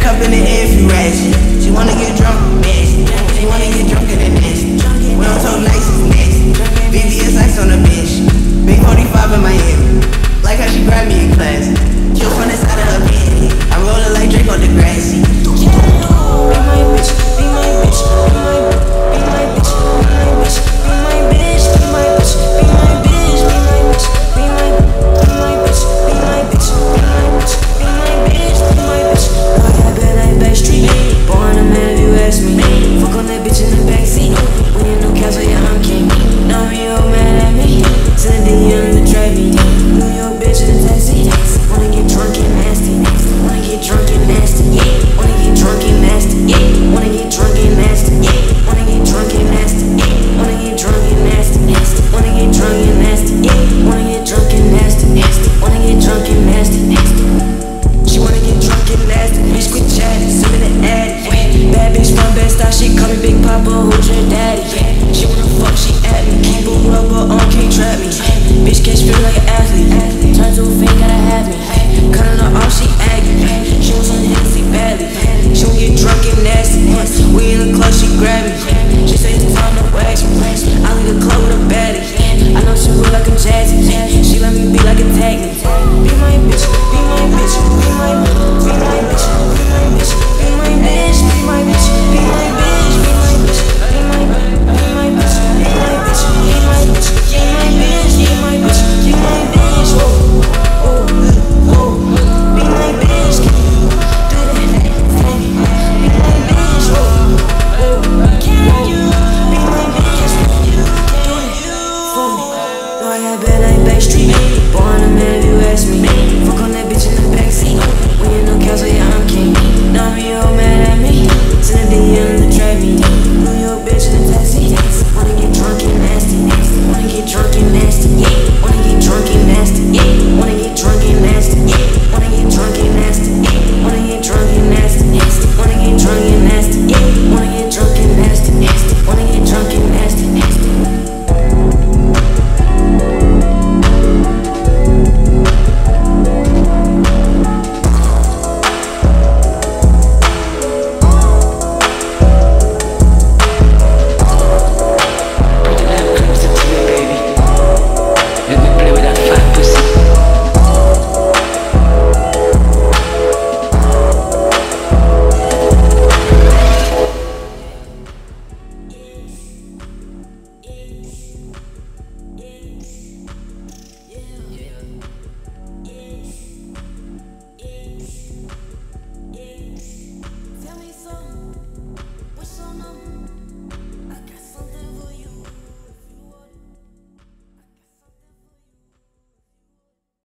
cup in the air if you ratchet. She wanna get drunk, nasty. She wanna get drunk in the nasty. We don't talk nice, it's nasty. BBS ice on the bench. Big 45 in Miami. Like how she grabbed me in class. She was from the side of her panty. I roll her like Drake on the grassy. Be my bitch, be my bitch, be my bitch, be my bitch, be my bitch, be my bitch, be my bitch, be my bitch, be my bitch, be my bitch, be my bitch, be my bitch, be my bitch. Know that bad like backstreet. Bourne, I'm mad if you ask me. Fuck on that bitch in the backseat. When you know castle, yeah, I'm king. Now you all mad at me. Send a DM to trap me. New York bitch in the taxi. Wanna get drunk and nasty. Wanna get drunk and nasty. Wanna get drunk and nasty. Wanna get drunk and nasty. Wanna get drunk and nasty. Wanna get drunk and nasty. Wanna get drunk and nasty. Wanna get drunk and nasty. Wanna get drunk and nasty. She wanna get drunk and nasty. Bitch quit chatting, sipping the addy. Bad bitch from bad style, she call me Big Papa, who's your daddy? She wanna fuck, she at me. Keep a rubber on, can't trap me. Bitch catch feel like an athlete. Turn to a fake, gotta have me. Cutting her off, she aggy. She was on Hennessy badly. She won't get drunk and nasty. We in the club, she grab me. She say it's time to wax me. I leave the club with a baddie. I know she look like a jazzy. She let me be like a tag.